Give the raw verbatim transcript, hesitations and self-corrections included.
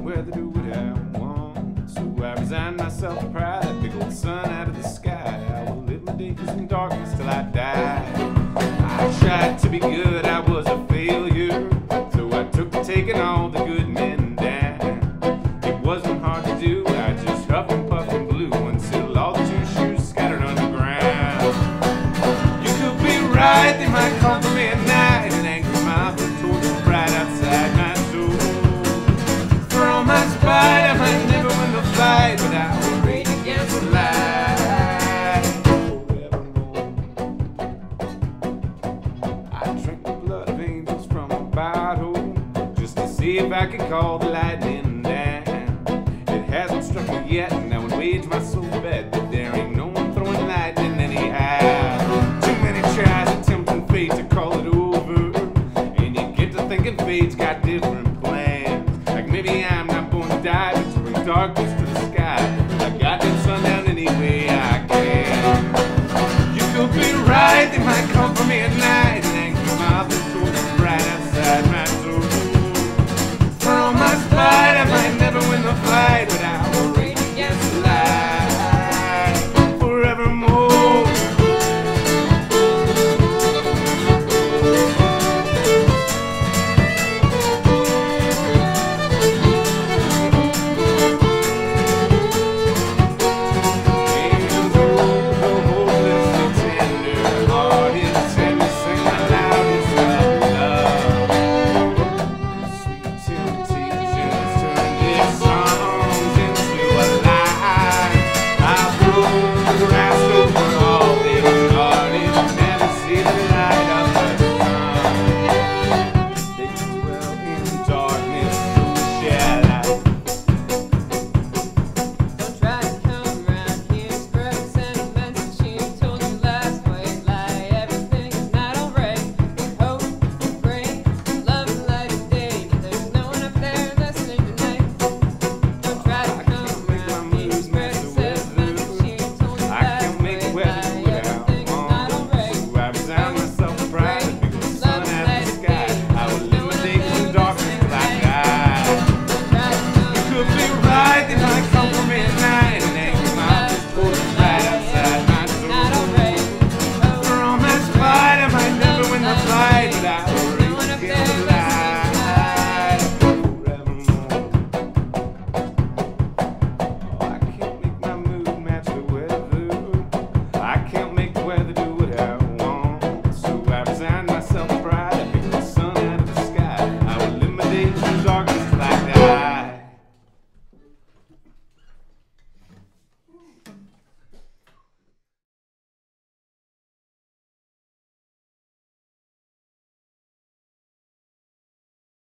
weather do what I want. So I resign myself to pride, that big old sun out of the sky. I will live my days in darkness till I die. I tried to be good, I was a failure. So I took to taking all the good men down. It wasn't hard to do, I just huffed and puffed and blew until all the two shoes scattered on the ground. You could be right, they might call for me at night, an angry mob of torture right outside my soul. For all my spite, I might never win the fight, but I will rage against the light forevermore. I drank the blood of angels from a bottle just to see if I could call the lightning down. It hasn't struck me yet, and I would wage my soul bet that there ain't